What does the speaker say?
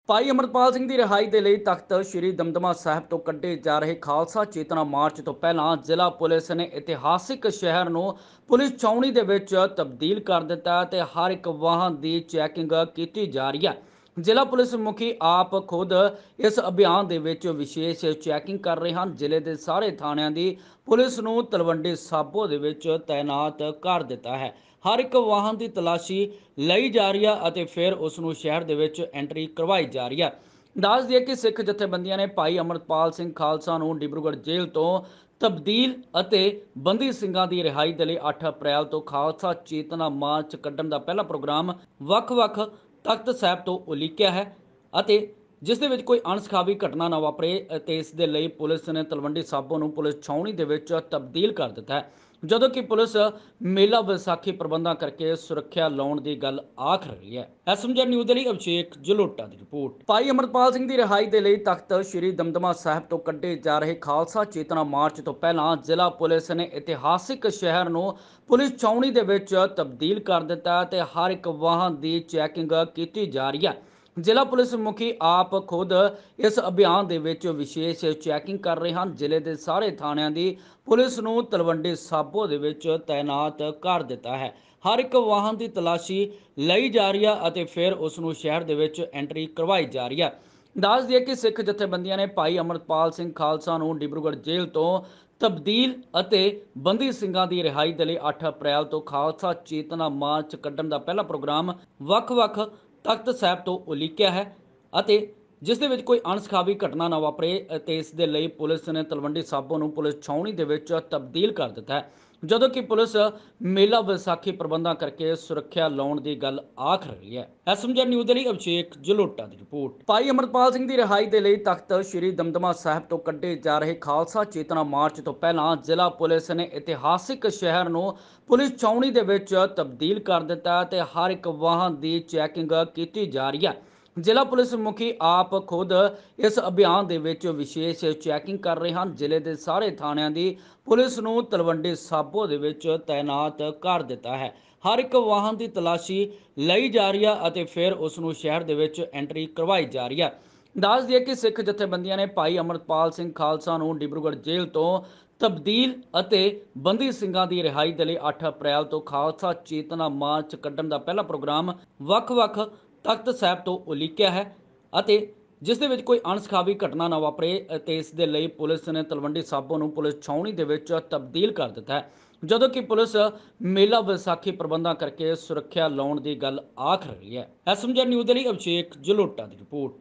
ਭਾਈ ਅਮਰਪਾਲ ਸਿੰਘ ਦੀ ਰਿਹਾਈ ਦੇ ਲਈ ਤਖਤ ਸ੍ਰੀ ਦਮਦਮਾ ਸਾਹਿਬ ਤੋਂ ਕੱਢੇ ਜਾ ਰਹੇ ਖਾਲਸਾ ਚੇਤਨਾ ਮਾਰਚ ਤੋਂ ਪਹਿਲਾਂ ਜ਼ਿਲ੍ਹਾ ਪੁਲਿਸ ਨੇ ਇਤਿਹਾਸਿਕ ਸ਼ਹਿਰ ਨੂੰ ਪੁਲਿਸ ਛਾਉਣੀ ਦੇ ਵਿੱਚ ਤਬਦੀਲ ਕਰ ਦਿੱਤਾ ਤੇ ਹਰ ਇੱਕ ਵਾਹਨ ਦੀ ਚੈਕਿੰਗ ਕੀਤੀ ਜਾ ਰਹੀ ਹੈ। ਜ਼ਿਲ੍ਹਾ ਪੁਲਿਸ ਮੁਖੀ ਆਪ ਖੁਦ ਇਸ ਅਭਿਆਨ ਦੇ ਵਿੱਚ ਵਿਸ਼ੇਸ਼ ਚੈਕਿੰਗ ਕਰ ਰਹੇ ਹਨ। ਜ਼ਿਲ੍ਹੇ ਦੇ ਸਾਰੇ ਥਾਣਿਆਂ ਦੀ ਪੁਲਿਸ ਨੂੰ ਤਲਵੰਡੀ ਸਾਬੋ ਦੇ ਵਿੱਚ ਤਾਇਨਾਤ ਕਰ ਦਿੱਤਾ ਹੈ। ਹਰ ਇੱਕ ਵਾਹਨ ਦੀ ਤਲਾਸ਼ੀ ਲਈ ਜਾ ਰਹੀ ਹੈ ਅਤੇ ਫਿਰ ਉਸ ਨੂੰ ਸ਼ਹਿਰ ਦੇ ਵਿੱਚ ਐਂਟਰੀ ਕਰਵਾਈ ਜਾ ਰਹੀ ਹੈ। ਦੱਸ ਦਈਏ ਕਿ ਸਿੱਖ ਜਥੇਬੰਦੀਆਂ ਨੇ ਭਾਈ ਅਮਰਪਾਲ ਸਿੰਘ ਖਾਲਸਾ ਨੂੰ ਡਿਬਰੂਗੜ੍ਹ ਜੇਲ੍ਹ ਤੋਂ ਤਬਦੀਲ ਅਤੇ ਬੰਦੀ ਸਿੰਘਾਂ ਦੀ ਰਿਹਾਈ ਦੇ ਲਈ 8 ਅਪ੍ਰੈਲ ਤੋਂ ਖਾਲਸਾ ਚੇਤਨਾ ਮਾਰਚ ਕੱਢਣ ਦਾ ਪਹਿਲਾ ਪ੍ਰੋਗਰਾਮ ਵੱਖ-ਵੱਖ ਤਖਤ ਸਾਹਿਬ ਤੋਂ ਉਲੀਕਿਆ ਹੈ ਅਤੇ ਜਿਸ ਦੇ ਵਿੱਚ ਕੋਈ ਅਣਸੁਖਾਵੀ ਘਟਨਾ ਨਾ ਵਾਪਰੇ ਅਤੇ ਇਸ ਦੇ ਲਈ ਪੁਲਿਸ ਨੇ ਤਲਵੰਡੀ ਸਾਬੋ ਨੂੰ ਪੁਲਿਸ ਛਾਉਣੀ ਦੇ ਵਿੱਚ ਤਬਦੀਲ ਕਰ ਦਿੱਤਾ ਹੈ। ਜਦੋਂ ਕਿ ਪੁਲਿਸ ਮੇਲਾ ਵਿਸਾਖੀ ਪ੍ਰਬੰਧਾਂ ਕਰਕੇ ਸੁਰੱਖਿਆ ਲਾਉਣ ਦੀ ਗੱਲ ਆਖ ਰਹੀ ਹੈ। ਐਸਐਮਜੀ ਨਿਊਜ਼ ਦੇ ਲਈ ਅਭਿਸ਼ੇਕ ਜਲੋਟਾ ਦੀ ਰਿਪੋਰਟ। ਭਾਈ ਅਮਰਪਾਲ ਸਿੰਘ ਦੀ ਰਿਹਾਈ ਦੇ ਲਈ ਤਖਤ ਸ੍ਰੀ ਦਮਦਮਾ ਸਾਹਿਬ ਤੋਂ ਕੱਢੇ ਜਾ ਰਹੇ ਖਾਲਸਾ ਚੇਤਨਾ ਮਾਰਚ ਤੋਂ ਪਹਿਲਾਂ ਜ਼ਿਲ੍ਹਾ ਪੁਲਿਸ ਨੇ ਇਤਿਹਾਸਿਕ ਸ਼ਹਿਰ ਨੂੰ ਪੁਲਿਸ ਛਾਉਣੀ ਦੇ ਵਿੱਚ ਤਬਦੀਲ ਕਰ ਦਿੱਤਾ ਤੇ ਹਰ ਇੱਕ ਵਾਹਨ ਦੀ ਚੈਕਿੰਗ ਕੀਤੀ ਜਾ ਰਹੀ ਹੈ। ਜ਼ਿਲ੍ਹਾ ਪੁਲਿਸ ਮੁਖੀ ਆਪ ਖੁਦ ਇਸ ਅਭਿਆਨ ਦੇ ਵਿੱਚ ਵਿਸ਼ੇਸ਼ ਚੈਕਿੰਗ ਕਰ ਰਹੇ ਹਨ। ਜ਼ਿਲ੍ਹੇ ਦੇ ਸਾਰੇ ਥਾਣਿਆਂ ਦੀ ਪੁਲਿਸ ਨੂੰ ਤਲਵੰਡੀ ਸਾਬੋ ਦੇ ਵਿੱਚ ਤਾਇਨਾਤ ਕਰ ਦਿੱਤਾ ਹੈ। ਹਰ ਇੱਕ ਵਾਹਨ ਦੀ ਤਲਾਸ਼ੀ ਲਈ ਜਾ ਰਹੀ ਹੈ ਅਤੇ ਫਿਰ ਉਸ ਨੂੰ ਸ਼ਹਿਰ ਦੇ ਵਿੱਚ ਐਂਟਰੀ ਕਰਵਾਈ ਜਾ ਰਹੀ ਹੈ। ਦੱਸ ਦਈਏ ਕਿ ਸਿੱਖ ਜਥੇਬੰਦੀਆਂ ਨੇ ਭਾਈ ਅਮਰਪਾਲ ਸਿੰਘ ਖਾਲਸਾ ਨੂੰ ਡਿਬਰੂਗੜ੍ਹ ਜੇਲ੍ਹ ਤੋਂ ਤਬਦੀਲ ਅਤੇ ਬੰਦੀ ਸਿੰਘਾਂ ਦੀ ਰਿਹਾਈ ਦੇ ਲਈ 8 ਅਪ੍ਰੈਲ ਤੋਂ ਖਾਲਸਾ ਚੇਤਨਾ ਮਾਰਚ ਕੱਢਣ ਦਾ ਪਹਿਲਾ ਪ੍ਰੋਗਰਾਮ ਵੱਖ-ਵੱਖ ਤਖਤ ਸਾਹਿਬ ਤੋਂ ਉਲੀਕਿਆ ਹੈ ਅਤੇ ਜਿਸ ਦੇ ਵਿੱਚ ਕੋਈ ਅਣਸੁਖਾਵੀ ਘਟਨਾ ਨਾ ਵਾਪਰੇ ਅਤੇ ਇਸ ਦੇ ਲਈ ਪੁਲਿਸ ਨੇ ਤਲਵੰਡੀ ਸਾਬੋ ਨੂੰ ਪੁਲਿਸ ਛਾਉਣੀ ਦੇ ਵਿੱਚ ਤਬਦੀਲ ਕਰ ਦਿੱਤਾ ਹੈ। ਜਦੋਂ ਕਿ ਪੁਲਿਸ ਮੇਲਾ ਵਿਸਾਖੀ ਪ੍ਰਬੰਧਾਂ ਕਰਕੇ ਸੁਰੱਖਿਆ ਲਾਉਣ ਦੀ ਗੱਲ ਆਖ ਰਹੀ ਹੈ। ਐਸਐਮਜੀ ਨਿਊਜ਼ ਦੇ ਲਈ ਅਭਿਸ਼ੇਕ ਜਲੋਟਾ ਦੀ ਰਿਪੋਰਟ। ਭਾਈ ਅਮਰਪਾਲ ਸਿੰਘ ਦੀ ਰਿਹਾਈ ਦੇ ਲਈ ਤਖਤ ਸ੍ਰੀ ਦਮਦਮਾ ਸਾਹਿਬ ਤੋਂ ਕੱਢੇ ਜਾ ਰਹੇ ਖਾਲਸਾ ਚੇਤਨਾ ਮਾਰਚ ਤੋਂ ਪਹਿਲਾਂ ਜ਼ਿਲ੍ਹਾ ਪੁਲਿਸ ਨੇ ਇਤਿਹਾਸਿਕ ਸ਼ਹਿਰ ਨੂੰ ਪੁਲਿਸ ਛਾਉਣੀ ਦੇ ਵਿੱਚ ਤਬਦੀਲ ਕਰ ਦਿੱਤਾ ਤੇ ਹਰ ਇੱਕ ਵਾਹਨ ਦੀ ਚੈਕਿੰਗ ਕੀਤੀ ਜਾ ਰਹੀ ਹੈ। ਜ਼ਿਲ੍ਹਾ ਪੁਲਿਸ ਮੁਖੀ ਆਪ ਖੁਦ ਇਸ ਅਭਿਆਨ ਦੇ ਵਿੱਚ ਵਿਸ਼ੇਸ਼ ਚੈਕਿੰਗ ਕਰ ਰਹੇ ਹਨ। ਜ਼ਿਲ੍ਹੇ ਦੇ ਸਾਰੇ ਥਾਣਿਆਂ ਦੀ ਪੁਲਿਸ ਨੂੰ ਤਲਵੰਡੀ ਸਾਬੋ ਦੇ ਵਿੱਚ ਤਾਇਨਾਤ ਕਰ ਦਿੱਤਾ ਹੈ। ਹਰ ਇੱਕ ਵਾਹਨ ਦੀ ਤਲਾਸ਼ੀ ਲਈ ਜਾ ਰਹੀ ਹੈ ਅਤੇ ਫਿਰ ਉਸ ਨੂੰ ਸ਼ਹਿਰ ਦੇ ਵਿੱਚ ਐਂਟਰੀ ਕਰਵਾਈ ਜਾ ਰਹੀ ਹੈ। ਦੱਸ ਦਈਏ ਕਿ ਸਿੱਖ ਜਥੇਬੰਦੀਆਂ ਨੇ ਭਾਈ ਅਮਰਪਾਲ ਸਿੰਘ ਖਾਲਸਾ ਨੂੰ ਡਿਬਰੂਗੜ੍ਹ ਜੇਲ੍ਹ ਤੋਂ ਤਬਦੀਲ ਅਤੇ ਬੰਦੀ ਸਿੰਘਾਂ ਦੀ ਰਿਹਾਈ ਦੇ ਲਈ 8 ਅਪ੍ਰੈਲ ਤੋਂ ਖਾਲਸਾ ਚੇਤਨਾ ਮਾਰਚ ਕੱਢਣ ਦਾ ਪਹਿਲਾ ਪ੍ਰੋਗਰਾਮ ਵੱਖ-ਵੱਖ ਤਖਤ ਸਾਹਿਬ ਤੋਂ ਉਲੀਕਿਆ ਹੈ ਅਤੇ ਜਿਸ ਦੇ ਵਿੱਚ ਕੋਈ ਅਣਸੁਖਾਵੀ ਘਟਨਾ ਨਾ ਵਾਪਰੇ ਅਤੇ ਇਸ ਦੇ ਲਈ ਪੁਲਿਸ ਨੇ ਤਲਵੰਡੀ ਸਾਬੋ ਨੂੰ ਪੁਲਿਸ ਛਾਉਣੀ ਦੇ ਵਿੱਚ ਤਬਦੀਲ ਕਰ ਦਿੱਤਾ ਹੈ। ਜਦੋਂ ਕਿ ਪੁਲਿਸ ਮੇਲਾ ਵਿਸਾਖੀ ਪ੍ਰਬੰਧਾਂ ਕਰਕੇ ਸੁਰੱਖਿਆ ਲਾਉਣ ਦੀ ਗੱਲ ਆਖ ਰਹੀ ਹੈ। ਐਸਐਮਜੀ ਨਿਊਜ਼ ਦੇ ਲਈ ਅਭਿਸ਼ੇਕ ਜਲੋਟਾ ਦੀ ਰਿਪੋਰਟ।